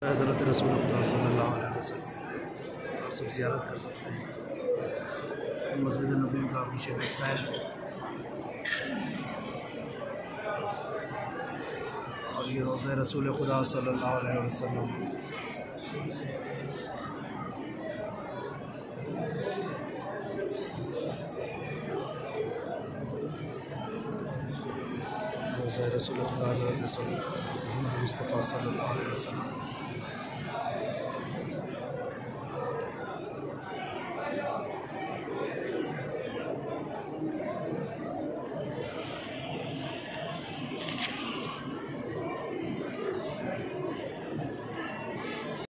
हज़रत रसूल खुदा सल्लल्लाहु अलैहि वसल्लम आप सब ज़ियारत कर सकते हैं। मस्जिद नबी का पीछे का हिस्सा है और ये रोज़ा रसूल खुदा सल्लल्लाहु अलैहि वसल्लम। रोज़ा रसूल खुदा हज़रत मोहम्मद मुस्तफ़ा सल्लल्लाहु अलैहि वसल्लम।